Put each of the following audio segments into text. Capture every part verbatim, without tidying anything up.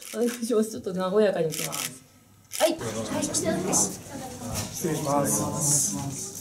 私もちょっと和やかにいきます。はい、はい、こちらです。 失礼します。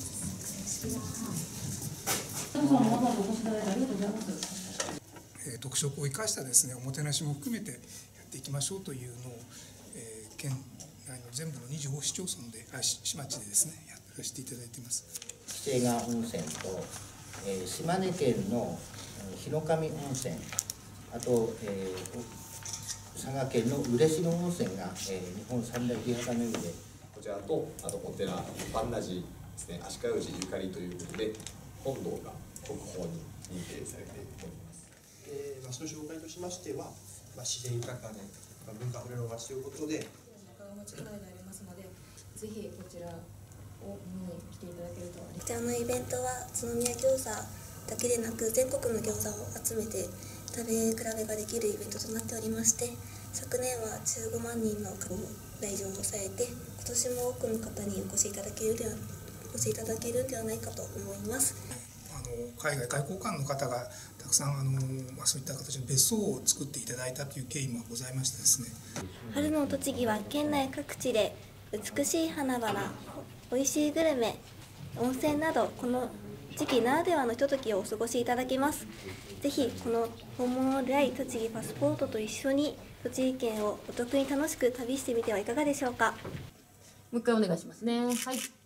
特色を生かしたですね、おもてなしも含めてやっていきましょうというのを、えー、県内の全部のにじゅうご市町村で、あ市町でですね、やらせていただいています。 喜連川温泉と、えー、島根県の日之上温泉、あと、えー、佐賀県の嬉野温泉が、えー、日本三大美肌の湯で、 こちらとあとお寺万那寺ですね、足利氏ゆかりということで本堂が国宝に認定されております。 えーまあ、その紹介としましては、まあ、自然豊かで、まあ、文化あふれる街ということで、 お持ち帰りでありますので、ぜひこちらを見に来ていただけると。 こちらのイベントは宇都宮餃子だけでなく全国の餃子を集めて食べ比べができるイベントとなっておりまして、昨年はじゅうごまんにんの方を来場されて、今年も多くの方にお越しいただけるではお越しいただけるんではないかと思います。 あの海外外交官の方がたくさんあの、まあ、そういった形の別荘を作っていただいたという経緯もございましてですね。 春の栃木は県内各地で美しい花々、おいしいグルメ、温泉などこの時期ならではのひとときをお過ごしいただけます。ぜひこの本物の出会い栃木パスポートと一緒に栃木県をお得に楽しく旅してみてはいかがでしょうか。 もう一回お願いしますね。はい。